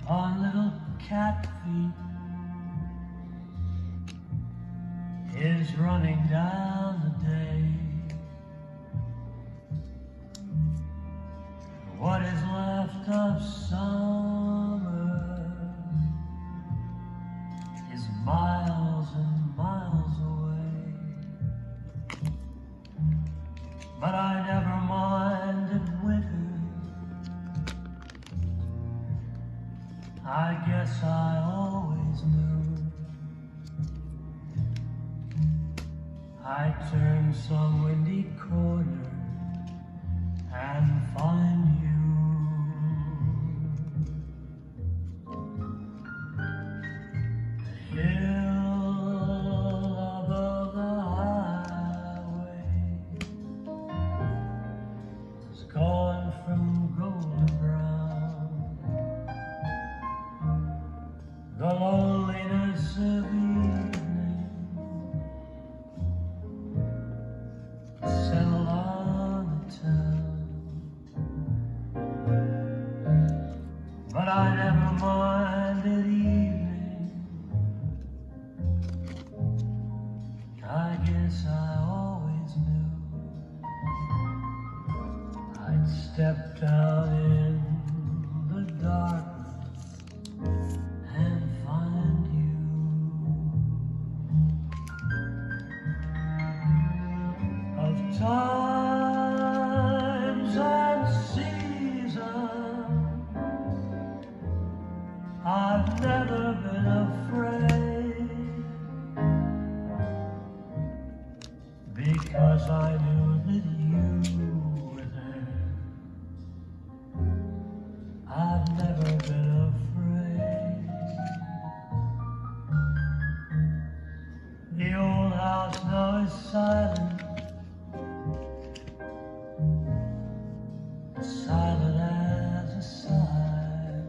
on little cat feet is running down the day. What is left of summer is miles and miles away. But I never minded winter. I guess I always knew I'd turn some windy corner and find you. The hill above the highway is gone from golden brown. The loneliness of evening settled on the town. But I never minded evening. I guess I always knew I'd step down in the darkness and find you. Of times and seasons I've never been afraid, because I knew that you were there. I've never been afraid. The old house now is silent, silent as a sigh.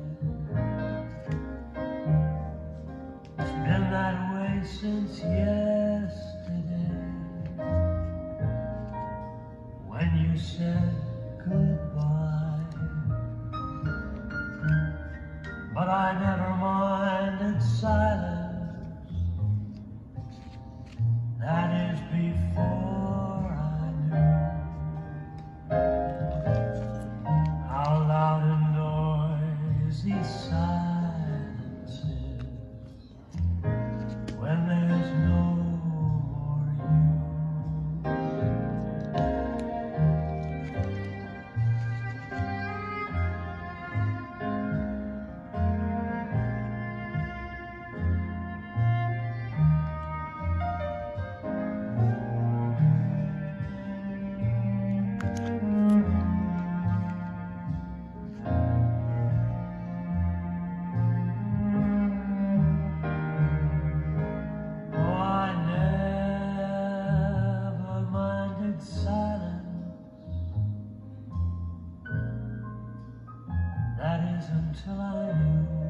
It's been that way since yesterday, when you said goodbye. But I never minded silence. That is before I knew how loud and noisy silence is when there's no more you. That is until I knew